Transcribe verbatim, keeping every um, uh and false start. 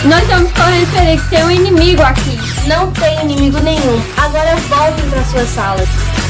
Nós estamos correndo perigo, tem um inimigo aqui. Não tem inimigo nenhum. Agora voltem para suas salas.